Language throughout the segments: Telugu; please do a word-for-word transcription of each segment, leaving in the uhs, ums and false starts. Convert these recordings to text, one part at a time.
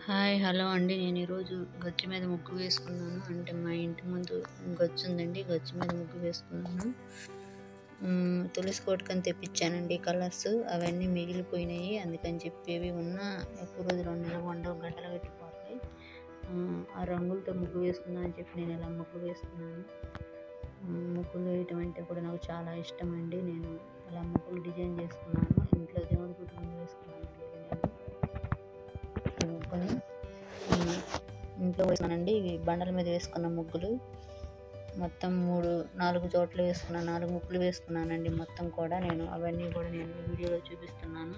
హాయ్! హలో అండి. నేను ఈరోజు గచ్చు మీద ముగ్గు వేసుకున్నాను. అంటే మా ఇంటి ముందు గచ్చుందండి. గచ్చు మీద ముగ్గు వేసుకున్నాను. హ్మ్. తులసి కోటకని తెప్పించానండి కలర్స్. అవన్నీ మిగిలిపోయినాయి. అందుకని చెప్పి ఏవి ఉన్నా ఎక్కువ రోజులు నిలవ ఉండవు. గడ్డలు కట్టిపోతాయి. ఆహ్, ఆ రంగులతో ముగ్గు వేసుకుందాం అని చెప్పి నేను ఇలా ముగ్గు వేసుకున్నాను. హ్మ్. ముగ్గులు వేయటం అంటే కూడా నాకు చాలా ఇష్టమండి. నేను ఇలా ముగ్గులు డిజైన్ చేసుకున్నాను. ఇంట్లో దేవుడి గుడి ముందు వేసుకున్నానండి ఇది నేను. ఈ ముగ్గుని. హ్మ్. ఇంట్లో వేసానండి. ఇవి బండల మీద వేసుకున్న ముగ్గులు. మొత్తం మూడు, నాలుగు చోట్ల వేసుకున్నాను. నాలుగు ముగ్గులు వేసుకున్నానండి మొత్తం కూడా నేను. అవన్నీ కూడా నేను వీడియోలో చూపిస్తున్నాను.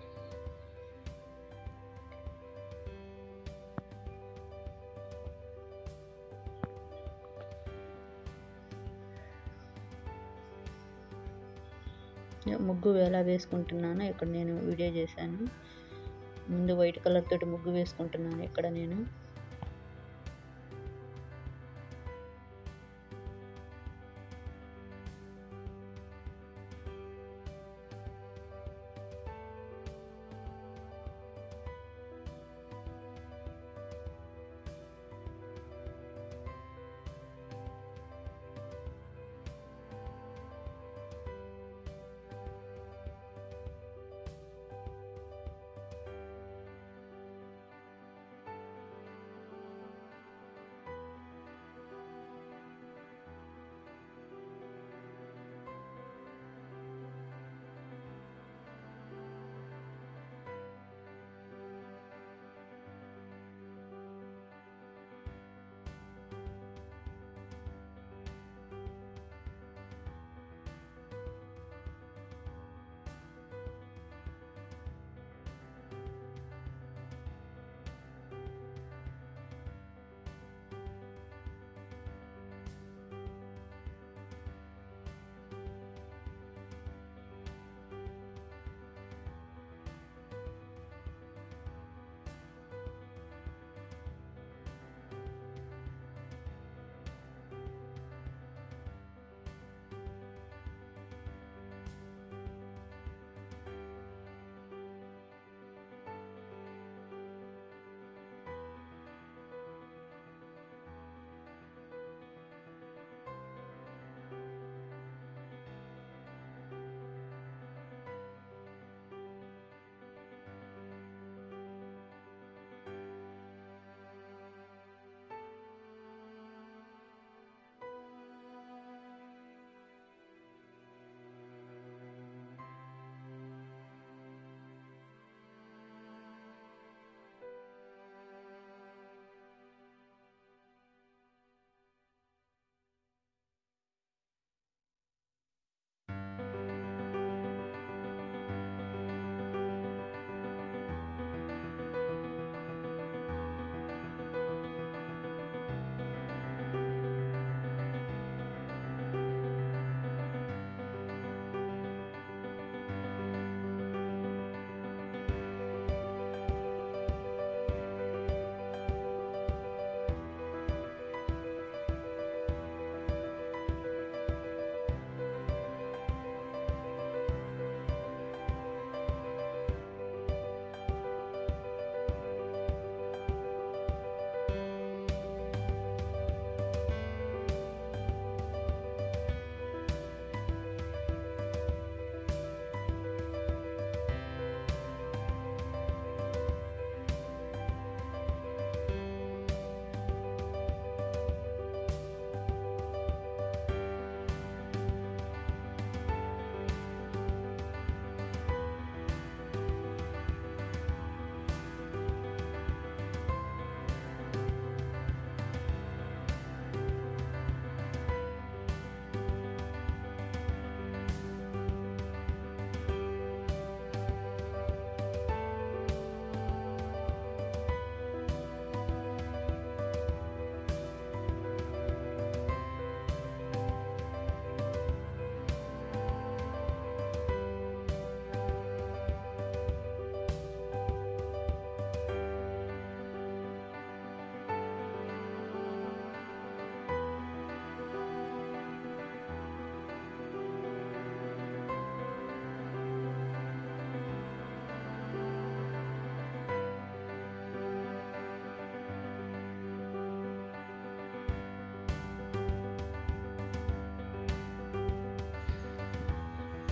ముగ్గు ఎలా వేసుకుంటున్నానో ఇక్కడ నేను వీడియో చేశాను. ముందు వైట్ కలర్ తోటి ముగ్గు వేసుకుంటున్నాను ఇక్కడ నేను.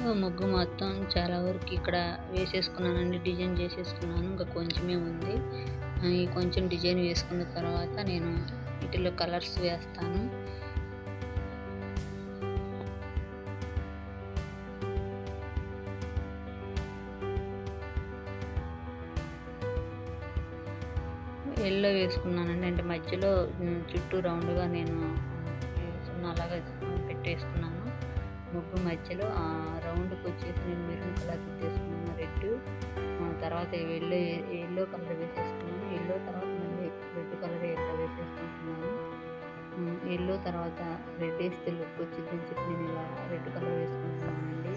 ముగ్గు మొత్తం చాలా వరకు ఇక్కడ వేసేసుకున్నానండి, డిజైన్ చేసేసుకున్నాను. ఇంకా కొంచెమే ఉంది. ఈ కొంచెం డిజైన్ వేసుకున్న తర్వాత నేను వీటిలో కలర్స్ వేస్తాను. ఎల్లో వేసుకున్నానండి, అంటే మధ్యలో చుట్టూ రౌండ్గా నేను సున్నాలాగా పెట్టేసుకున్నాను. ముగ్గు మధ్యలో ఆ రౌండ్కి వచ్చేసి నేను మెరూన్ కలర్ తీసుకున్నాను, రెడ్. తర్వాత ఎల్లో ఎల్లో కలర్ వేసేసుకున్నాను. ఎల్లో తర్వాత మళ్ళీ రెడ్ కలర్ ఎల్లో వేసేసుకుంటున్నాను. ఎల్లో తర్వాత రెడ్ వేస్తే లుక్ వచ్చిందని చెప్పి నేను ఇలా రెడ్ కలర్ వేసుకుంటున్నానండి.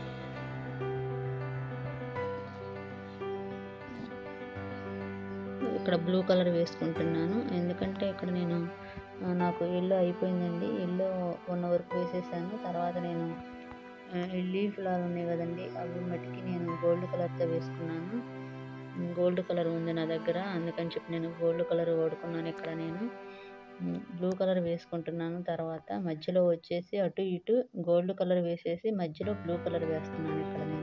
ఇక్కడ బ్లూ కలర్ వేసుకుంటున్నాను, ఎందుకంటే ఇక్కడ నేను నాకు ఎల్లో అయిపోయిందండి. ఎల్లో వన్ వరకు వేసేసాను. తర్వాత నేను లీఫ్ లాగా ఉన్నాయి కదండి, అవి మట్టికి నేను గోల్డ్ కలర్తో వేసుకున్నాను. గోల్డ్ కలర్ ఉంది నా దగ్గర, అందుకని చెప్పి నేను గోల్డ్ కలర్ వాడుకున్నాను. ఇక్కడ నేను బ్లూ కలర్ వేసుకుంటున్నాను. తర్వాత మధ్యలో వచ్చేసి అటు ఇటు గోల్డ్ కలర్ వేసేసి మధ్యలో బ్లూ కలర్ వేస్తున్నాను ఇక్కడ నేను.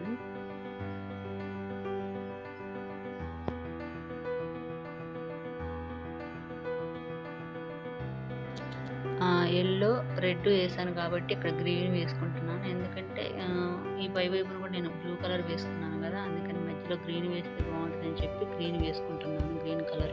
ఎల్లో రెడ్ వేసాను కాబట్టి ఇక్కడ గ్రీన్ వేసుకుంటున్నాను, ఎందుకంటే ఈ పై వైపున కూడా నేను బ్లూ కలర్ వేసుకున్నాను కదా, అందుకని మధ్యలో గ్రీన్ వేస్తే బాగుంటుందని చెప్పి గ్రీన్ వేసుకుంటున్నాను, గ్రీన్ కలర్.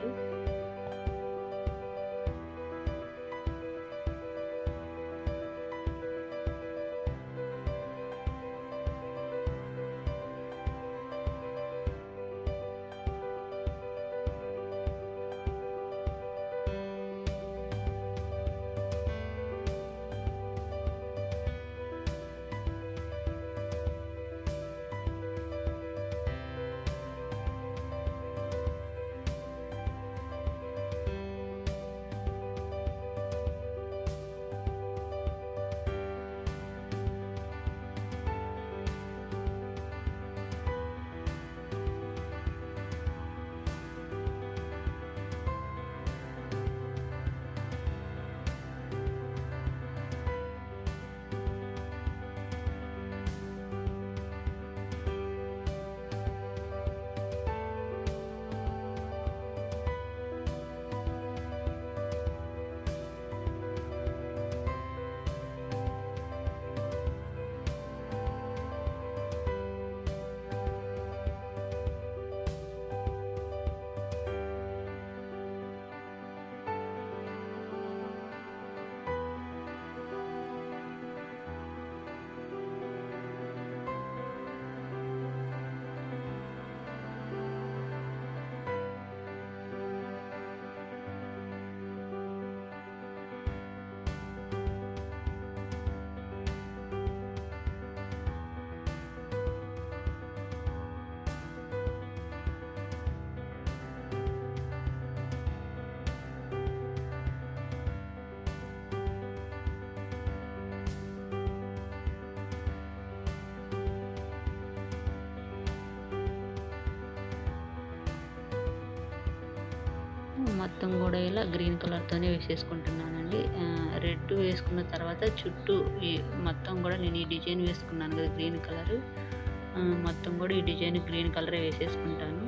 మొత్తం కూడా ఇలా గ్రీన్ కలర్తోనే వేసేసుకుంటున్నానండి. రెడ్ వేసుకున్న తర్వాత చుట్టూ ఈ మొత్తం కూడా నేను ఈ డిజైన్ వేసుకున్నాను కదా గ్రీన్ కలర్, మొత్తం కూడా ఈ డిజైన్ గ్రీన్ కలర్ వేసేసుకుంటాను.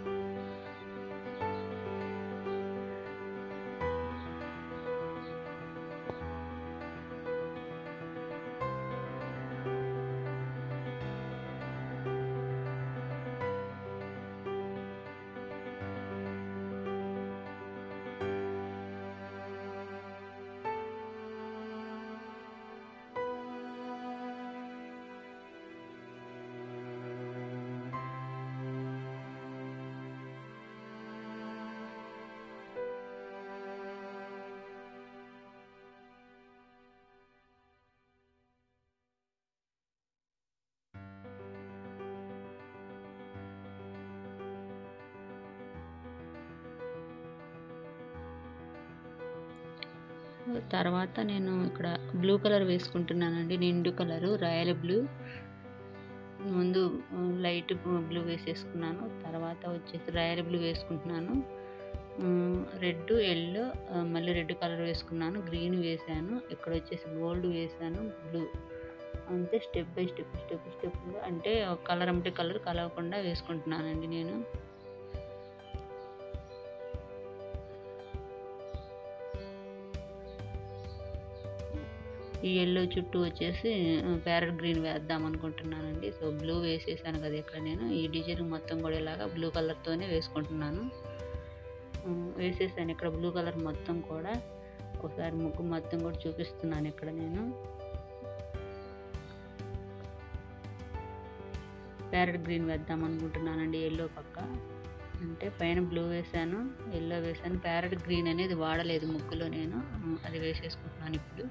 తర్వాత నేను ఇక్కడ బ్లూ కలర్ వేసుకుంటున్నానండి, నిండు కలరు రాయల్ బ్లూ. ముందు లైట్ బ్లూ వేసేసుకున్నాను, తర్వాత వచ్చేసి రాయల్ బ్లూ వేసుకుంటున్నాను. రెడ్ ఎల్లో మళ్ళీ రెడ్ కలర్ వేసుకున్నాను, గ్రీన్ వేసాను, ఇక్కడ వచ్చేసి గోల్డ్ వేసాను, బ్లూ అంతే స్టెప్ బై స్టెప్ స్టెప్ స్టెప్గా అంటే కలర్ అంటే కలర్ కలవకుండా వేసుకుంటున్నానండి నేను. ఈ ఎల్లో చుట్టూ వచ్చేసి ప్యారెట్ గ్రీన్ వేద్దాం అనుకుంటున్నానండి. సో బ్లూ వేసేసాను కదా ఇక్కడ నేను. ఈ డిజైన్ మొత్తం కూడా ఇలాగా బ్లూ కలర్తోనే వేసుకుంటున్నాను. వేసేసాను ఇక్కడ బ్లూ కలర్ మొత్తం కూడా. ఒకసారి ముగ్గు మొత్తం కూడా చూపిస్తున్నాను ఇక్కడ నేను. ప్యారెట్ గ్రీన్ వేద్దాం అనుకుంటున్నానండి ఎల్లో పక్క. అంటే పైన బ్లూ వేసాను, ఎల్లో వేసాను. ప్యారెట్ గ్రీన్ అనేది వాడలేదు ముగ్గులో నేను, అది వేసేసుకుంటున్నాను ఇప్పుడు.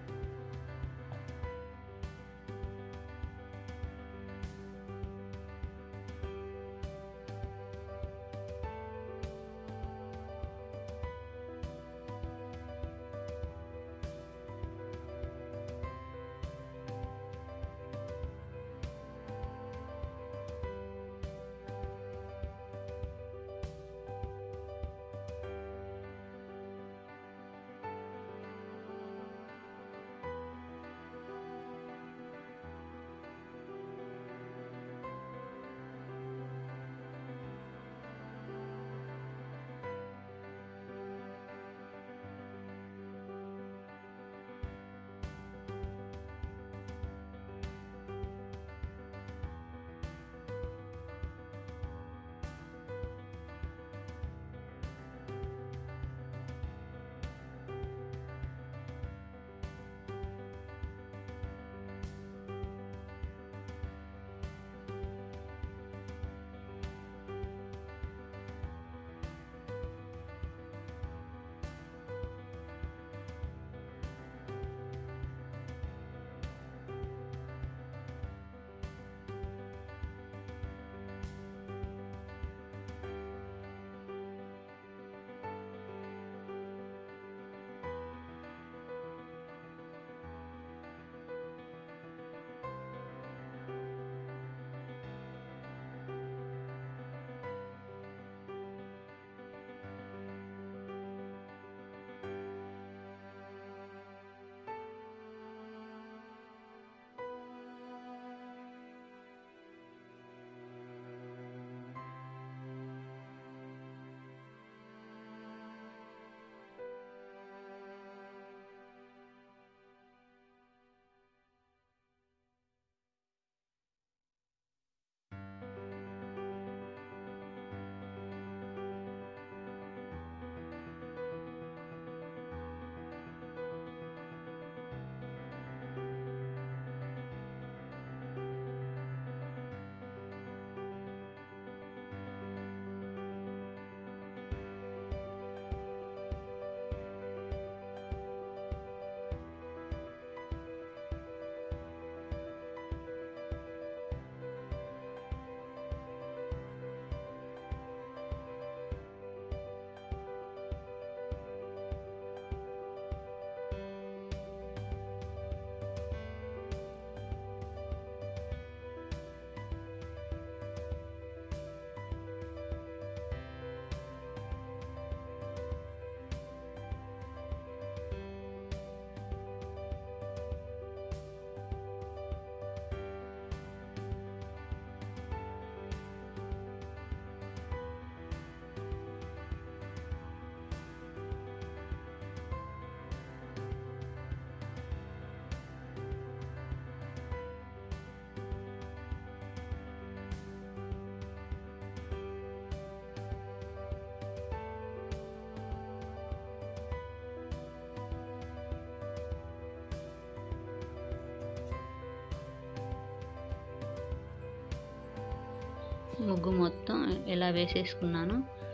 ముగ్గు మొత్తం ఇలా వేసేసుకున్నాను.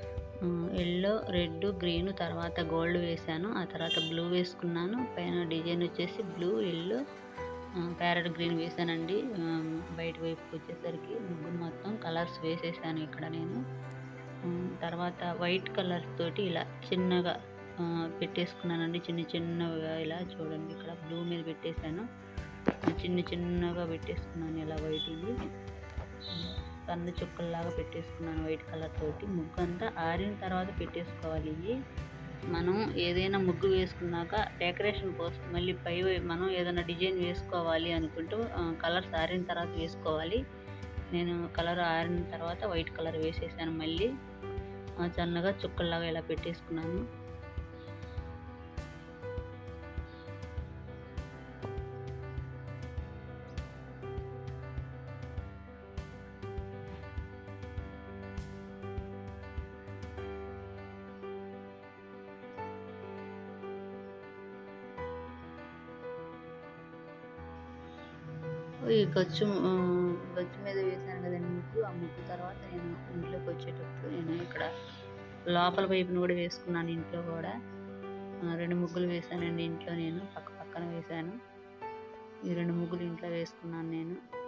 ఎల్లో, రెడ్, గ్రీన్, తర్వాత గోల్డ్ వేసాను. ఆ తర్వాత బ్లూ వేసుకున్నాను. పైన డిజైన్ వచ్చేసి బ్లూ, ఎల్లో, ప్యారెట్ గ్రీన్ వేసానండి. బయట వైపుకి వచ్చేసరికి ముగ్గు మొత్తం కలర్స్ వేసేసాను ఇక్కడ నేను. తర్వాత వైట్ కలర్ తోటి ఇలా చిన్నగా పెట్టేసుకున్నానండి. చిన్న చిన్నగా ఇలా చూడండి, ఇక్కడ బ్లూ మీద పెట్టేశాను. చిన్న చిన్నగా పెట్టేసుకున్నాను ఇలా వైట్. ఇది సన్న చుక్కల్లాగా పెట్టేసుకున్నాను వైట్ కలర్ తోటి. ముగ్గు అంతా ఆరిన తర్వాత పెట్టేసుకోవాలి. ఇవి మనం ఏదైనా ముగ్గు వేసుకున్నాక డెకరేషన్ కోసం మళ్ళీ పై మనం ఏదైనా డిజైన్ వేసుకోవాలి అనుకుంటూ కలర్స్ ఆరిన తర్వాత వేసుకోవాలి. నేను కలర్ ఆరిన తర్వాత వైట్ కలర్ వేసేసాను. మళ్ళీ సన్నగా చుక్కల్లాగా ఇలా పెట్టేసుకున్నాను. ఈ గచ్చు గచ్చు మీద వేసాను కదండి ముగ్గు. ఆ ముగ్గు తర్వాత నేను ఇంట్లోకి వచ్చేటప్పుడు నేను ఇక్కడ లోపల వైపును కూడా వేసుకున్నాను. ఇంట్లో కూడా రెండు ముగ్గులు వేసానండి. ఇంట్లో నేను పక్క పక్కన వేసాను. ఈ రెండు ముగ్గులు ఇంట్లో వేసుకున్నాను నేను.